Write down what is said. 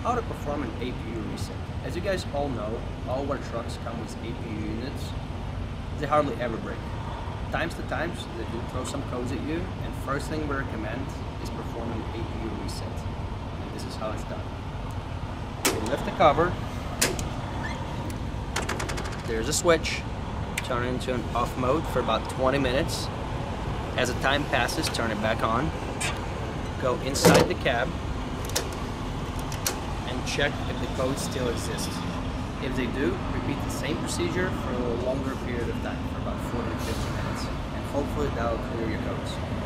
how to perform an APU reset. As you guys all know, all our trucks come with APU units. They hardly ever break. Times to times, they do throw some codes at you, and first thing we recommend is performing an APU reset. And this is how it's done. You lift the cover, there's a switch, turn it into an off mode for about 20 minutes. As the time passes, turn it back on. Go inside the cab and check if the codes still exist. If they do, repeat the same procedure for a longer period of time, for about 40 to 50 minutes, and hopefully that'll clear your codes.